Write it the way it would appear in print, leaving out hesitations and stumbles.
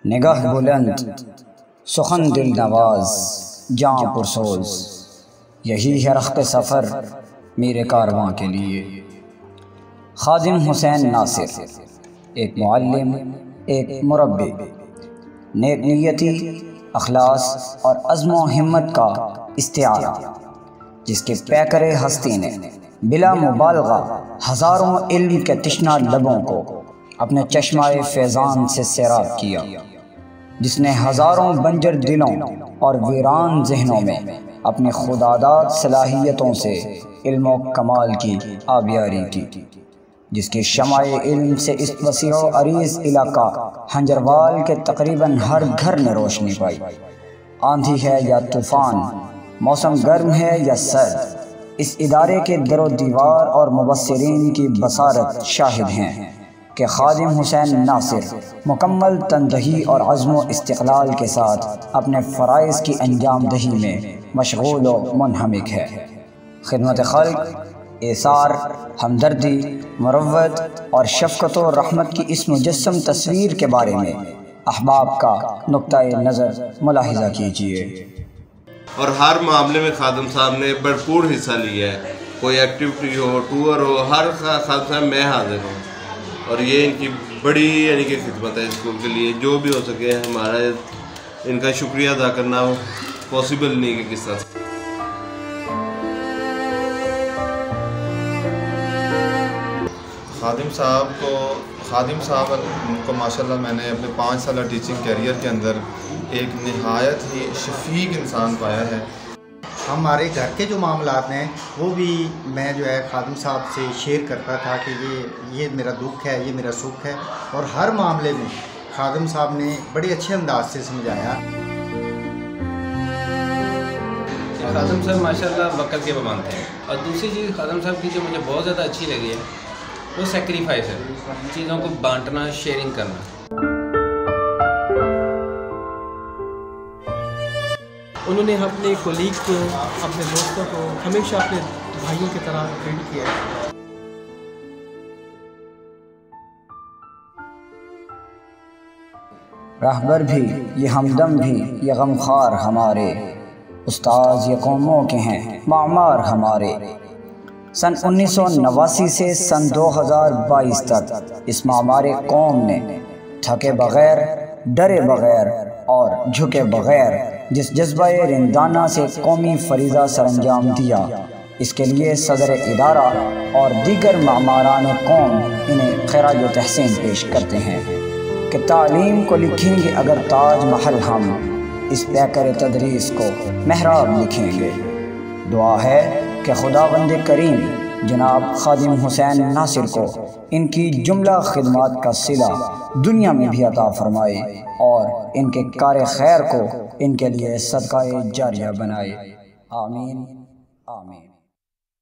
نگاہ بلند، سخن دل نواز، جاں پرسوز، یہی ہے رخت سفر میرے کارواں کے لیے۔ خادم حسین ناصر ایک معلم، ایک مربی، نیک نیتی، اخلاص اور عزم و ہمت کا استعارہ، جس کے پیکر ہستی نے بلا مبالغہ ہزاروں علم کے تشنہ لبوں کو اپنے چشمہ فیضان سے سیراب کیا، جس نے ہزاروں بنجر دلوں اور ویران ذہنوں میں اپنی خودآداد صلاحیتوں سے علم و کمال کی آبیاری کی، جس کی شمع علم سے اس وسیع و عریض علاقہ ہنجروال کے تقریباً ہر گھر نے روشنی پائی۔ آندھی ہے یا طوفان، موسم گرم ہے یا سرد، اس ادارے کے در و دیوار اور مبصرین کی بصارت شاہد ہیں کہ خادم حسین ناصر مکمل تندہی اور عزم و استقلال کے ساتھ اپنے فرائض کی انجام دہی میں مشغول و منہمک ہے۔ خدمت خلق، ایثار، ہمدردی، مروت اور شفقت و رحمت کی اس مجسم تصویر کے بارے میں احباب کا نقطۂ نظر ملاحظہ کیجیے۔ اور ہر معاملے میں خادم صاحب نے بھرپور حصہ لیا ہے، کوئی ایکٹیویٹی ہو، ٹور ہو، ہر خادم صاحب میں حاضر ہوں، اور یہ ان کی بڑی کہ خدمت ہے اسکول کے لیے۔ جو بھی ہو سکے ہمارا ان کا شکریہ ادا کرنا پاسبل نہیں کہ کس طرح سے۔ خادم صاحب کو ماشاءاللہ میں نے اپنے 5 سالہ ٹیچنگ کیریئر کے اندر ایک نہایت ہی شفیق انسان پایا ہے۔ ہمارے گھر کے جو معاملات ہیں وہ بھی میں جو ہے خادم صاحب سے شیئر کرتا تھا کہ یہ میرا دکھ ہے، یہ میرا سکھ ہے، اور ہر معاملے میں خادم صاحب نے بڑے اچھے انداز سے سمجھایا۔ خادم صاحب ماشاءاللہ وقت کے پابند تھے، اور دوسری چیز خادم صاحب کی جو مجھے بہت زیادہ اچھی لگی ہے وہ سیکریفائس ہے، چیزوں کو بانٹنا، شیئرنگ کرنا۔ انہوں نے اپنے کولیگ کو، اپنے دوستوں کو ہمیشہ اپنے بھائیوں کی طرح ٹریٹ کیا ہے۔ رہبر بھی یہ ہمدم بھی یہ غمخوار ہمارے، استاذ یہ قوموں کے ہیں معمار ہمارے۔ سن 1989 سے سن 2022 تک اس معمار قوم نے تھکے بغیر، ڈرے بغیر اور جھکے بغیر جس جذبہ رندانہ سے قومی فریضہ سر انجام دیا، اس کے لیے صدر ادارہ اور دیگر معماران قوم انہیں خراج و تحسین پیش کرتے ہیں کہ تعلیم کو لکھیں گے اگر تاج محل، ہم اس پیکر تدریس کو محراب لکھیں گے۔ دعا ہے کہ خداوند کریم جناب خادم حسین ناصر کو ان کی جملہ خدمات کا صلہ دنیا میں بھی عطا فرمائے، اور ان کے کار خیر کو ان کے لیے صدقہ جاریہ بنائے۔ آمین آمین۔